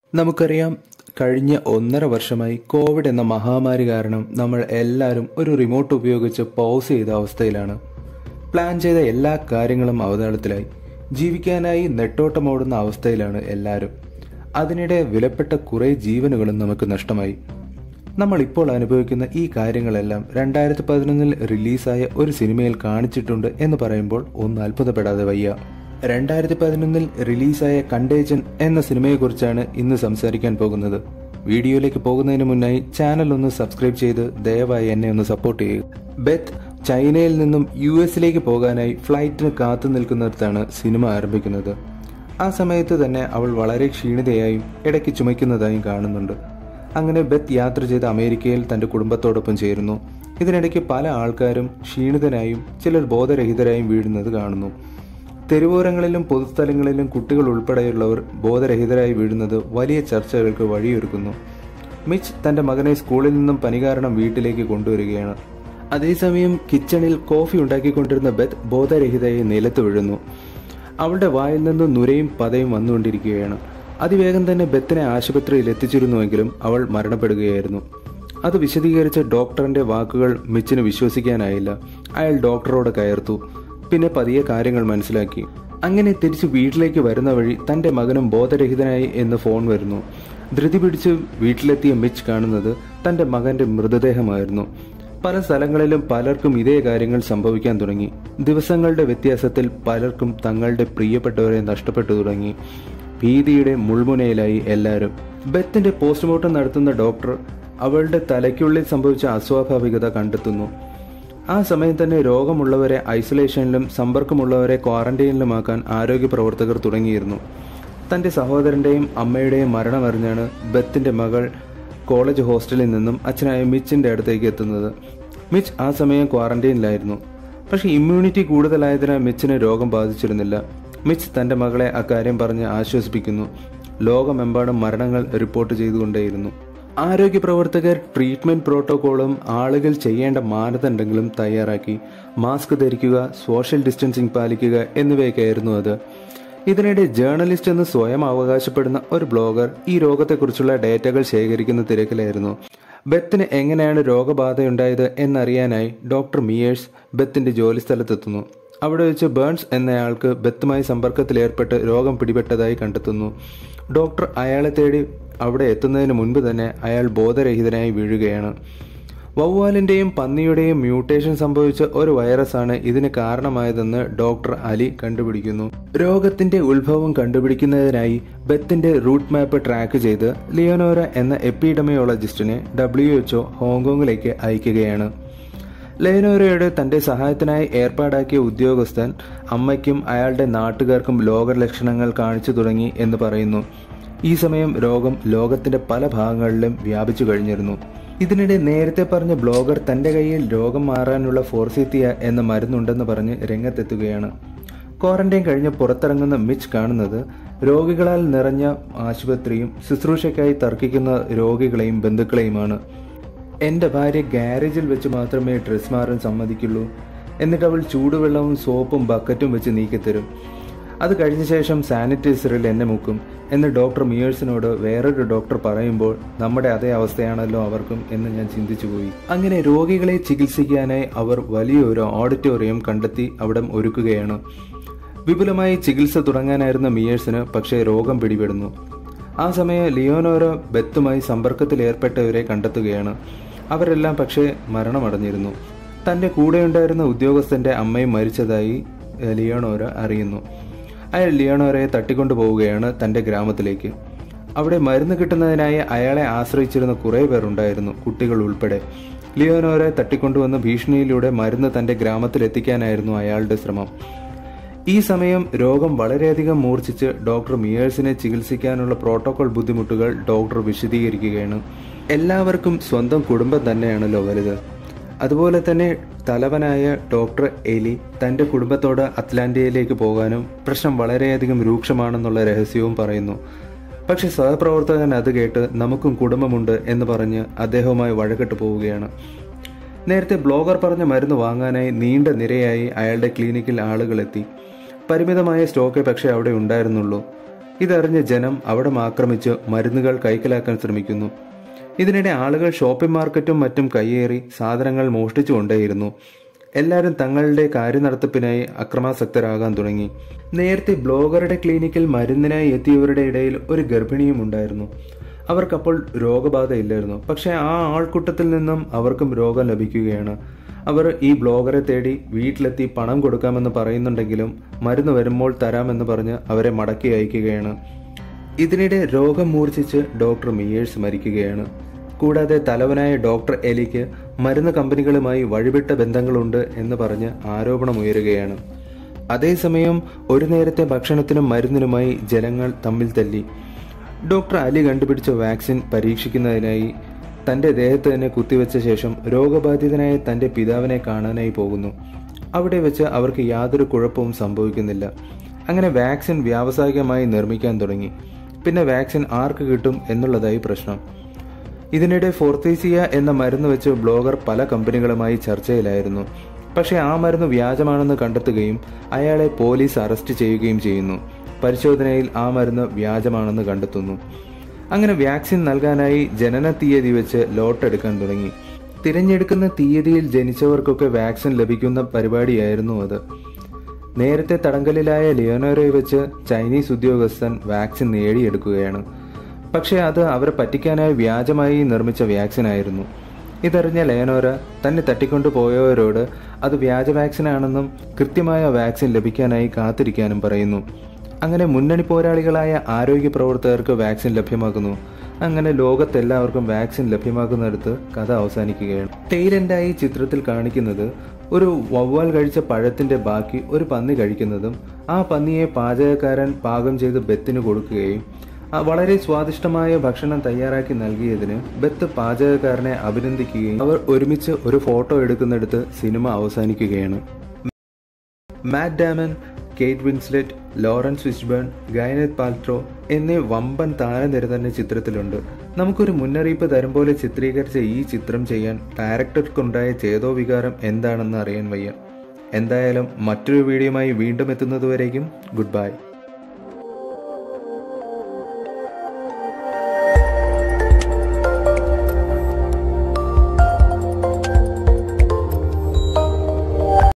നമുക്കറിയാം, കഴിഞ്ഞ 1.5 വർഷമായി കോവിഡ് എന്ന മഹാമാരി കാരണം നമ്മൾ എല്ലാവരും ഒരു റിമോട്ട് ഉപയോഗിച്ച് പൗസ് ചെയ്ത അവസ്ഥയിലാണ്. പ്ലാൻ ചെയ്ത എല്ലാ കാര്യങ്ങളും അവതാളത്തിലായി. ജീവിക്കാനായി നെട്ടോട്ടമോടുന്ന അവസ്ഥയിലാണ് എല്ലാവരും. അതിനിടെ വിലപ്പെട്ട കുറേ ജീവനുകളും നമുക്ക് നഷ്ടമായി. നമ്മൾ ഇപ്പോൾ അനുഭവിക്കുന്ന ഈ കാര്യങ്ങളെല്ലാം 2011 റിലീസായ ഒരു സിനിമയിൽ കാണിച്ചിട്ടുണ്ട് എന്ന് പറയുമ്പോൾ ഒന്ന് അത്ഭുതപ്പെടാതെ വയ്യ. 2011 റിലീസായ കണ്ടേജൻ എന്ന സിനിമയെക്കുറിച്ചാണ് ഇന്ന് സംസാരിക്കാൻ പോകുന്നത്. വീഡിയോയിലേക്ക് പോകുന്നതിന് മുന്നായി ചാനൽ ഒന്ന് സബ്സ്ക്രൈബ് ചെയ്ത് ദയവായി എന്നെ ഒന്ന് സപ്പോർട്ട് ചെയ്യുക. ബെത്ത് ചൈനയിൽ നിന്നും US പോകാനായി ഫ്ലൈറ്റിന് കാത്തു നിൽക്കുന്നിടത്താണ് സിനിമ ആരംഭിക്കുന്നത്. ആ സമയത്ത് തന്നെ അവൾ വളരെ ക്ഷീണിതയായും ഇടയ്ക്ക് ചുമയ്ക്കുന്നതായും കാണുന്നുണ്ട്. അങ്ങനെ ബെത്ത് യാത്ര ചെയ്ത് അമേരിക്കയിൽ തൻ്റെ കുടുംബത്തോടൊപ്പം ചേരുന്നു. ഇതിനിടയ്ക്ക് പല ആൾക്കാരും ക്ഷീണിതനായും ചിലർ ബോധരഹിതരായും വീഴുന്നത് കാണുന്നു. തെരുവോരങ്ങളിലും പൊതുസ്ഥലങ്ങളിലും കുട്ടികൾ ഉൾപ്പെടെയുള്ളവർ ബോധരഹിതരായി വീഴുന്നത് വലിയ ചർച്ചകൾക്ക് വഴിയൊരുക്കുന്നു. മിച്ച് തൻ്റെ മകനെ സ്കൂളിൽ നിന്നും പനി കാരണം വീട്ടിലേക്ക് കൊണ്ടുവരികയാണ്. അതേസമയം കിച്ചണിൽ കോഫി ഉണ്ടാക്കിക്കൊണ്ടിരുന്ന ബെത്ത് ബോധരഹിതയായി നിലത്ത് വീഴുന്നു. അവളുടെ വായിൽ നിന്ന് നുരയും പതയും വന്നുകൊണ്ടിരിക്കുകയാണ്. അതിവേഗം തന്നെ ബെത്തിനെ ആശുപത്രിയിൽ എത്തിച്ചിരുന്നുവെങ്കിലും അവൾ മരണപ്പെടുകയായിരുന്നു. അത് വിശദീകരിച്ച ഡോക്ടറിന്റെ വാക്കുകൾ മിച്ചിന് വിശ്വസിക്കാനായില്ല. അയാൾ ഡോക്ടറോട് കയർത്തു. പിന്നെ പതിയെ കാര്യങ്ങൾ മനസ്സിലാക്കി. അങ്ങനെ തിരിച്ച് വീട്ടിലേക്ക് വരുന്ന വഴി തന്റെ മകനും ബോധരഹിതനായി എന്ന് ഫോൺ വരുന്നു. ധൃതി പിടിച്ച് വീട്ടിലെത്തിയ മിച്ച് കാണുന്നത് തന്റെ മകന്റെ മൃതദേഹമായിരുന്നു. പല സ്ഥലങ്ങളിലും പലർക്കും ഇതേ കാര്യങ്ങൾ സംഭവിക്കാൻ തുടങ്ങി. ദിവസങ്ങളുടെ വ്യത്യാസത്തിൽ പലർക്കും തങ്ങളുടെ പ്രിയപ്പെട്ടവരെ നഷ്ടപ്പെട്ടു തുടങ്ങി. ഭീതിയുടെ മുൾമുനയിലായി എല്ലാവരും. ബെത്തിന്റെ പോസ്റ്റ്മോർട്ടം നടത്തുന്ന ഡോക്ടർ അവളുടെ തലയ്ക്കുള്ളിൽ സംഭവിച്ച അസ്വാഭാവികത കണ്ടെത്തുന്നു. ആ സമയം തന്നെ രോഗമുള്ളവരെ ഐസൊലേഷനിലും സമ്പർക്കമുള്ളവരെ ക്വാറന്റൈനിലുമാക്കാൻ ആരോഗ്യ പ്രവർത്തകർ തുടങ്ങിയിരുന്നു. തന്റെ സഹോദരന്റെയും അമ്മയുടെയും മരണമറിഞ്ഞാണ് ബെത്തിന്റെ മകൾ കോളേജ് ഹോസ്റ്റലിൽ നിന്നും അച്ഛനായ മിച്ചിന്റെ അടുത്തേക്ക് എത്തുന്നത്. മിച്ച് ആ സമയം ക്വാറന്റൈനിലായിരുന്നു. പക്ഷെ ഇമ്മ്യൂണിറ്റി കൂടുതലായതിനാൽ മിച്ചിന് രോഗം ബാധിച്ചിരുന്നില്ല. മിച്ച് തന്റെ മകളെ അക്കാര്യം പറഞ്ഞ് ആശ്വസിപ്പിക്കുന്നു. ലോകമെമ്പാടും മരണങ്ങൾ റിപ്പോർട്ട് ചെയ്തുകൊണ്ടേയിരുന്നു. ആരോഗ്യ പ്രവർത്തകർ ട്രീറ്റ്മെന്റ് പ്രോട്ടോകോളും ആളുകൾ ചെയ്യേണ്ട മാനദണ്ഡങ്ങളും തയ്യാറാക്കി. മാസ്ക് ധരിക്കുക, സോഷ്യൽ ഡിസ്റ്റൻസിംഗ് പാലിക്കുക എന്നിവയൊക്കെയായിരുന്നു അത്. ഇതിനിടെ ജേർണലിസ്റ്റ് എന്ന് സ്വയം അവകാശപ്പെടുന്ന ഒരു ബ്ലോഗർ ഈ രോഗത്തെക്കുറിച്ചുള്ള ഡേറ്റകൾ ശേഖരിക്കുന്ന തിരക്കിലായിരുന്നു. ബെത്തിന് എങ്ങനെയാണ് രോഗബാധയുണ്ടായത് എന്നറിയാനായി ഡോക്ടർ മിയേഴ്സ് ബെത്തിന്റെ ജോലിസ്ഥലത്തെത്തുന്നു. അവിടെ വെച്ച് ബേൺസ് എന്നയാൾക്ക് ബെത്തുമായി സമ്പർക്കത്തിലേർപ്പെട്ട് രോഗം പിടിപെട്ടതായി കണ്ടെത്തുന്നു. ഡോക്ടർ അയാളെ തേടി അവിടെ എത്തുന്നതിന് മുൻപ് തന്നെ അയാൾ ബോധരഹിതനായി വീഴുകയാണ്. വവ്വാലിന്റെയും പന്നിയുടെയും മ്യൂട്ടേഷൻ സംഭവിച്ച ഒരു വൈറസാണ് ഇതിന് കാരണമായതെന്ന് ഡോക്ടർ അലി കണ്ടുപിടിക്കുന്നു. രോഗത്തിന്റെ ഉത്ഭവം കണ്ടുപിടിക്കുന്നതിനായി ബെത്തിന്റെ റൂട്ട് മാപ്പ് ട്രാക്ക് ചെയ്ത് ലിയോനോര എന്ന എപ്പിഡമിയോളജിസ്റ്റിനെ WHO ഹോങ്കോങ്ങിലേക്ക് അയക്കുകയാണ്. ലിയോനോരയുടെ തന്റെ സഹായത്തിനായി ഏർപ്പാടാക്കിയ ഉദ്യോഗസ്ഥൻ അമ്മയ്ക്കും അയാളുടെ നാട്ടുകാർക്കും രോഗലക്ഷണങ്ങൾ കാണിച്ചു തുടങ്ങി എന്ന് പറയുന്നു. ഈ സമയം രോഗം ലോകത്തിന്റെ പല ഭാഗങ്ങളിലും വ്യാപിച്ചു കഴിഞ്ഞിരുന്നു. ഇതിനിടെ നേരത്തെ പറഞ്ഞ ബ്ലോഗർ തന്റെ കയ്യിൽ രോഗം മാറാനുള്ള ഫോർസിത്തിയ എന്ന മരുന്നുണ്ടെന്ന് പറഞ്ഞ് രംഗത്തെത്തുകയാണ്. ക്വാറന്റൈൻ കഴിഞ്ഞ് പുറത്തിറങ്ങുന്ന മിച്ച് കാണുന്നത് രോഗികളാൽ നിറഞ്ഞ ആശുപത്രിയും ശുശ്രൂഷയ്ക്കായി തർക്കിക്കുന്ന രോഗികളെയും ബന്ധുക്കളെയുമാണ്. എന്റെ ഭാര്യ ഗാരേജിൽ വെച്ച് മാത്രമേ ഡ്രസ് മാറാൻ സമ്മതിക്കുള്ളൂ. എന്നിട്ട് അവൾ ചൂടുവെള്ളവും സോപ്പും ബക്കറ്റും വെച്ച് നീക്കിത്തരും. അത് കഴിഞ്ഞ ശേഷം സാനിറ്റൈസറിൽ എന്നെ മുക്കും എന്ന് ഡോക്ടർ മിയേഴ്സിനോട് വേറൊരു ഡോക്ടർ പറയുമ്പോൾ നമ്മുടെ അതേ അവസ്ഥയാണല്ലോ അവർക്കും എന്ന് ഞാൻ ചിന്തിച്ചുപോയി. അങ്ങനെ രോഗികളെ ചികിത്സിക്കാനായി അവർ വലിയൊരു ഓഡിറ്റോറിയം കണ്ടെത്തി അവിടെ ഒരുക്കുകയാണ്. വിപുലമായി ചികിത്സ തുടങ്ങാനായിരുന്ന മിയേഴ്സിന് പക്ഷേ രോഗം പിടിപെടുന്നു. ആ സമയം ലിയോനോര ബെത്തുമായി സമ്പർക്കത്തിലേർപ്പെട്ടവരെ കണ്ടെത്തുകയാണ്. അവരെല്ലാം പക്ഷേ മരണമടഞ്ഞിരുന്നു. തന്റെ കൂടെയുണ്ടായിരുന്ന ഉദ്യോഗസ്ഥന്റെ അമ്മയും മരിച്ചതായി ലിയോനോര അറിയുന്നു. അയാൾ ലിയോനോരയെ തട്ടിക്കൊണ്ടുപോവുകയാണ് തന്റെ ഗ്രാമത്തിലേക്ക്. അവിടെ മരുന്ന് കിട്ടുന്നതിനായി അയാളെ ആശ്രയിച്ചിരുന്ന കുറേ പേർ ഉണ്ടായിരുന്നു, കുട്ടികൾ ഉൾപ്പെടെ. ലിയോനോരയെ തട്ടിക്കൊണ്ടുവന്ന ഭീഷണിയിലൂടെ മരുന്ന് തന്റെ ഗ്രാമത്തിലെത്തിക്കാനായിരുന്നു അയാളുടെ ശ്രമം. ഈ സമയം രോഗം വളരെയധികം മൂർച്ഛിച്ച് ഡോക്ടർ മിയേഴ്സിനെ ചികിത്സിക്കാനുള്ള പ്രോട്ടോകോൾ ബുദ്ധിമുട്ടുകൾ ഡോക്ടർ വിശദീകരിക്കുകയാണ്. എല്ലാവർക്കും സ്വന്തം കുടുംബം തന്നെയാണല്ലോ വലുത്. അതുപോലെ തന്നെ തലവനായ ഡോക്ടർ എലി തന്റെ കുടുംബത്തോട് അറ്റ്ലാന്റയിലേക്ക് പോകാനും പ്രശ്നം വളരെയധികം രൂക്ഷമാണെന്നുള്ള രഹസ്യവും പറയുന്നു. പക്ഷെ സഹപ്രവർത്തകൻ അത് കേട്ട് നമുക്കും കുടുംബമുണ്ട് എന്ന് പറഞ്ഞ് അദ്ദേഹവുമായി വഴക്കിട്ട് പോവുകയാണ്. നേരത്തെ ബ്ലോഗർ പറഞ്ഞ മരുന്ന് വാങ്ങാനായി നീണ്ട നിരയായി അയാളുടെ ക്ലിനിക്കിൽ ആളുകളെത്തി. പരിമിതമായ സ്റ്റോക്കേ പക്ഷേ അവിടെ ഉണ്ടായിരുന്നുള്ളൂ. ഇതറിഞ്ഞ് ജനം അവിടെ ആക്രമിച്ച് മരുന്നുകൾ കൈക്കലാക്കാൻ ശ്രമിക്കുന്നു. ഇതിനിടെ ആളുകൾ ഷോപ്പിംഗ് മാർക്കറ്റും മറ്റും കയ്യേറി സാധനങ്ങൾ മോഷ്ടിച്ചുകൊണ്ടേയിരുന്നു. എല്ലാവരും തങ്ങളുടെ കാര്യനടത്തിപ്പിനായി അക്രമാസക്തരാകാൻ തുടങ്ങി. നേരത്തെ ബ്ലോഗറുടെ ക്ലിനിക്കിൽ മരുന്നിനായി എത്തിയവരുടെ ഇടയിൽ ഒരു ഗർഭിണിയും ഉണ്ടായിരുന്നു. അവർക്കപ്പോൾ രോഗബാധയില്ലായിരുന്നു. പക്ഷെ ആ ആൾക്കൂട്ടത്തിൽ നിന്നും അവർക്കും രോഗം ലഭിക്കുകയാണ്. അവർ ഈ ബ്ലോഗറെ തേടി വീട്ടിലെത്തി പണം കൊടുക്കാമെന്ന് പറയുന്നുണ്ടെങ്കിലും മരുന്ന് വരുമ്പോൾ തരാമെന്ന് പറഞ്ഞ് അവരെ മടക്കി അയക്കുകയാണ്. ഇതിനിടെ രോഗം മൂർച്ഛിച്ച് ഡോക്ടർ മിയേഴ്സ് മരിക്കുകയാണ്. കൂടാതെ തലവനായ ഡോക്ടർ എലിക്ക് മരുന്ന് കമ്പനികളുമായി വഴിവിട്ട ബന്ധങ്ങളുണ്ട് എന്ന് പറഞ്ഞ് ആരോപണമുയരുകയാണ്. അതേസമയം ഒരു നേരത്തെ ഭക്ഷണത്തിനും മരുന്നിനുമായി ജനങ്ങൾ തമ്മിൽ തല്ലി. ഡോക്ടർ അലി കണ്ടുപിടിച്ച വാക്സിൻ പരീക്ഷിക്കുന്നതിനായി തൻ്റെ ദേഹത്ത് തന്നെ കുത്തിവെച്ച ശേഷം രോഗബാധിതനായ തൻ്റെ പിതാവിനെ കാണാനായി പോകുന്നു. അവിടെ വെച്ച് അവർക്ക് യാതൊരു കുഴപ്പവും സംഭവിക്കുന്നില്ല. അങ്ങനെ വാക്സിൻ വ്യാവസായികമായി നിർമ്മിക്കാൻ തുടങ്ങി. പിന്നെ വാക്സിൻ ആർക്ക് കിട്ടും എന്നുള്ളതായി പ്രശ്നം. ഇതിനിടെ ഫോർത്തീസിയ എന്ന മരുന്ന് വെച്ച് ബ്ലോഗർ പല കമ്പനികളുമായി ചർച്ചയിലായിരുന്നു. പക്ഷേ ആ മരുന്ന് വ്യാജമാണെന്ന് കണ്ടെത്തുകയും അയാളെ പോലീസ് അറസ്റ്റ് ചെയ്യുകയും ചെയ്യുന്നു. പരിശോധനയിൽ ആ മരുന്ന് വ്യാജമാണെന്ന് കണ്ടെത്തുന്നു. അങ്ങനെ വാക്സിൻ നൽകാനായി ജനന തീയതി വെച്ച് ലോട്ടെടുക്കാൻ തുടങ്ങി. തിരഞ്ഞെടുക്കുന്ന തീയതിയിൽ ജനിച്ചവർക്കൊക്കെ വാക്സിൻ ലഭിക്കുന്ന പരിപാടിയായിരുന്നു അത്. നേരത്തെ തടങ്കലിലായ ലിയോനോരയെ വെച്ച് ചൈനീസ് ഉദ്യോഗസ്ഥൻ വാക്സിൻ നേടിയെടുക്കുകയാണ്. പക്ഷേ അത് അവരെ പറ്റിക്കാനായി വ്യാജമായി നിർമ്മിച്ച വാക്സിൻ ആയിരുന്നു. ഇതറിഞ്ഞ ലിയോനോര തന്നെ തട്ടിക്കൊണ്ടുപോയവരോട് അത് വ്യാജ വാക്സിനാണെന്നും കൃത്യമായ വാക്സിൻ ലഭിക്കാനായി കാത്തിരിക്കാനും പറയുന്നു. അങ്ങനെ മുന്നണി പോരാളികളായ ആരോഗ്യ പ്രവർത്തകർക്ക് വാക്സിൻ ലഭ്യമാക്കുന്നു. അങ്ങനെ ലോകത്തെല്ലാവർക്കും വാക്സിൻ ലഭ്യമാക്കുന്നിടത്ത് കഥ അവസാനിക്കുകയാണ്. ടെയിലെൻഡായി ചിത്രത്തിൽ കാണിക്കുന്നത് ഒരു വവ്വാൽ കഴിച്ച പഴത്തിന്റെ ബാക്കി ഒരു പന്നി കഴിക്കുന്നതും ആ പന്നിയെ പാചകക്കാരൻ പാകം ചെയ്ത് ബെത്തിന് കൊടുക്കുകയും വളരെ സ്വാദിഷ്ടമായ ഭക്ഷണം തയ്യാറാക്കി നൽകിയതിന് ബെത്ത് പാചകക്കാരനെ അഭിനന്ദിക്കുകയും അവർ ഒരുമിച്ച് ഒരു ഫോട്ടോ എടുക്കുന്നിടത്ത് സിനിമ അവസാനിക്കുകയാണ്. Matt Damon, Kate Winslet, Laurence Fishburne, Gwyneth Paltrow എന്നീ വമ്പൻ താരനിര തന്നെ ചിത്രത്തിലുണ്ട്. നമുക്കൊരു മുന്നറിയിപ്പ് തരും പോലെ ചിത്രീകരിച്ച ഈ ചിത്രം ചെയ്യാൻ ഡയറക്ടർക്കുണ്ടായ ചേതോവികാരം എന്താണെന്ന് അറിയാൻ വയ്യ. എന്തായാലും മറ്റൊരു വീഡിയോയുമായി വീണ്ടും എത്തുന്നതുവരേക്കും ഗുഡ് ബൈ.